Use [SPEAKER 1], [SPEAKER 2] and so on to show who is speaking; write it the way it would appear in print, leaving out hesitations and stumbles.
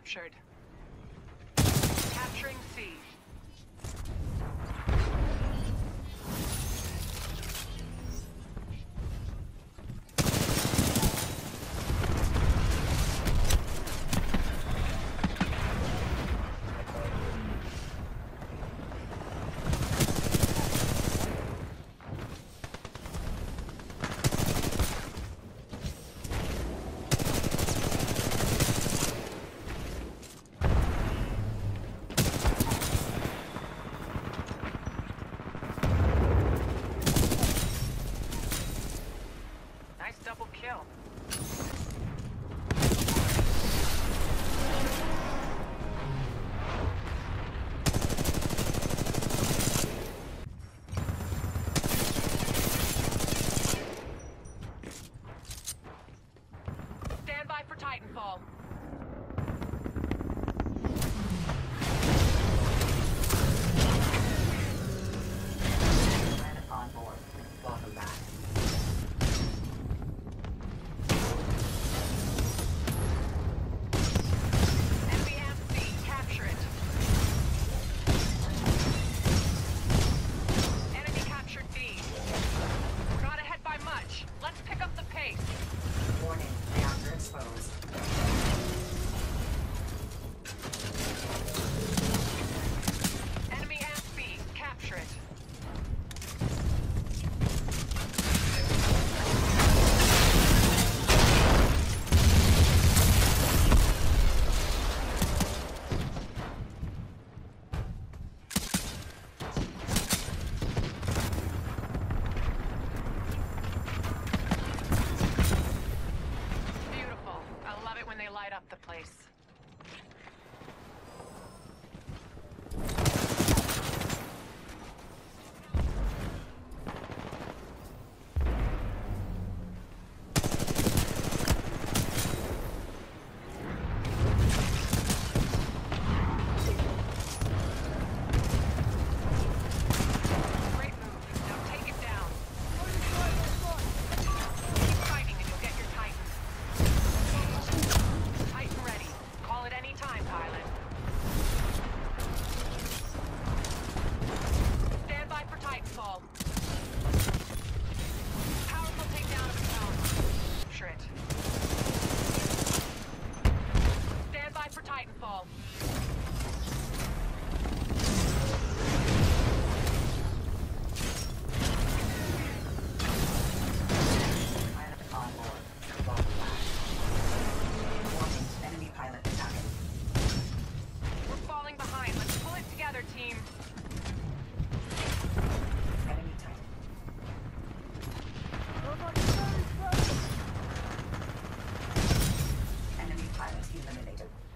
[SPEAKER 1] captured. Capturing C. Double kill. Stand by for Titanfall.
[SPEAKER 2] On board. Welcome back. Warning, reactor exposed.
[SPEAKER 1] Enemy at B, capture it. When they light up the place. Great move. Now take it down. Keep fighting and you'll get your Titan. Titan ready. Call it any time, pilot. Stand by for Titanfall. Powerful takedown of its own. Capture it. Stand by for Titanfall.
[SPEAKER 2] Pilot on board. Welcome back. Warning, enemy pilot attacking.
[SPEAKER 1] We're falling behind. Let's pull it together, team.
[SPEAKER 2] Enemy Titan. Enemy pilot eliminated.